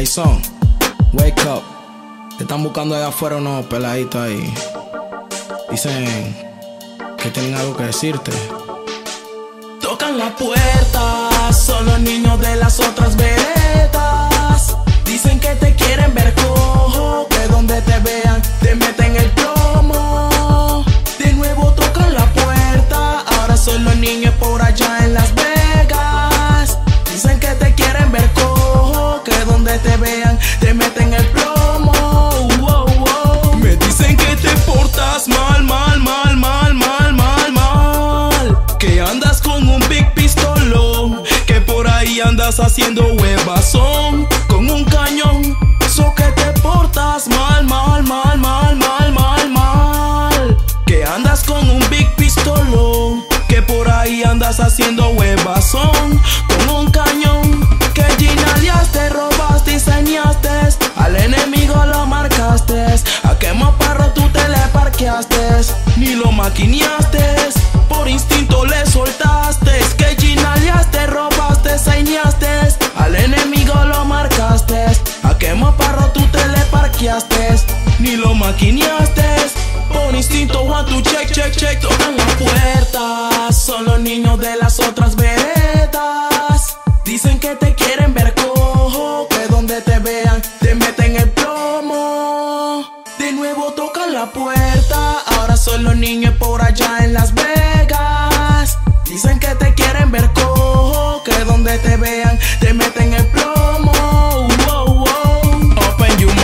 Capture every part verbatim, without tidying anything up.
Tyson, wake up. Te están buscando allá afuera unos peladitos ahí. Dicen que tienen algo que decirte. Tocan la puerta, son los niños de las otras veredas. Dicen que te quieren ver cojo, que donde te vean te meten el plomo. De nuevo tocan la puerta, ahora son los niños por allá en Las Vegas. Dicen que te quieren ver cojo, que donde te vean te meten el plomo. Wow, wow. Me dicen que te portas mal, mal, mal, mal, mal, mal, mal. Que andas con un big pistolón, que por ahí andas haciendo huevazón con un cañón. So que te portas mal, mal, mal, mal, mal, mal, mal. Que andas con un big pistolón, que por ahí andas haciendo huevazón con un cañón. Que ginaleaste, robaste y sañaste, al enemigo lo marcaste. A quemaparro tú te le parqueaste, ni lo maquineaste, por instinto le soltaste. Que ginaleaste, robaste, sañaste, al enemigo lo marcaste. A quemaparro tú te le parqueaste, ni lo maquineaste, por instinto. One, two, check, check, check. Tocan la puerta, son los niños de las otras veredas. Dicen que te quieren ver cojo, que donde te vean te meten el plomo. De nuevo tocan la puerta, ahora son los niños por allá en Las Vegas. Dicen que te quieren ver cojo, que donde te vean te meten el plomo. Wow, wow. Open your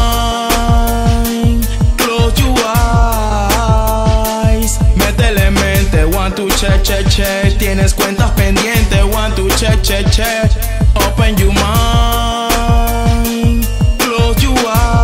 mind, close your eyes. Métele mente, one, two, check, check, check. Tienes cuentas pendientes, one, two, check, check, check. Open your mind, close your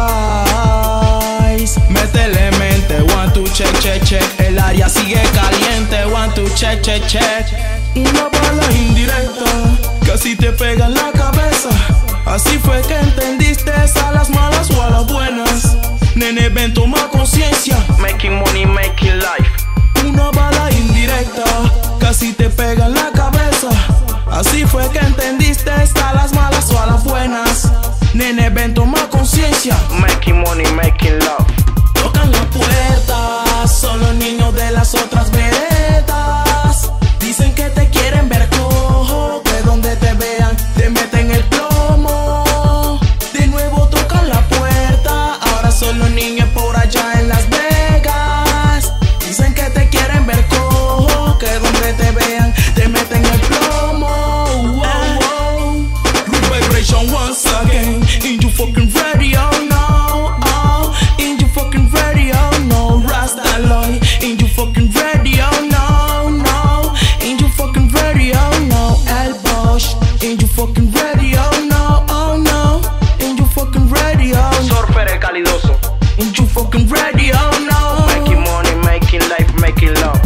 eyes. Métele mente, one, two, check, check, check. El área sigue caliente, one, two, check, check, check. Una bala indirecta casi te pega en la cabeza. Así fue que entendiste a las malas o a las buenas. Nene, ven, toma conciencia. Making money, making life. Una bala indirecta casi te pega en la cabeza. Así fue que entendiste a las malas o a las buenas. Nene, ven, toma conciencia. Making money, making love. Tocan la puerta, son los niños de las otras veredas. Dicen que te quieren ver cojo, que donde te vean te meten el plomo. De nuevo tocan la puerta, ahora son los niños por allá en Las Vegas. Dicen que te quieren ver cojo, que donde te vean te meten el plomo. Wow, wow. Root vibration once again in your fucking radio now. Oh, in your fucking radio no. Rasta Lloyd in your fucking radio no, no. In your fucking radio no. El Bosch in your fucking radio no, oh no. In your fucking radio no. Surfer el calidoso. In your fucking radio no. Making money, making life, making love.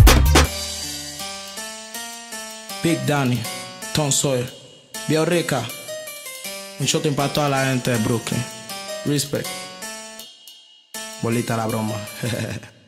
Big Danny, Tom Sawyer, Vio Rica. Un shooting para toda la gente de Brooklyn. Respect. Bolita la broma.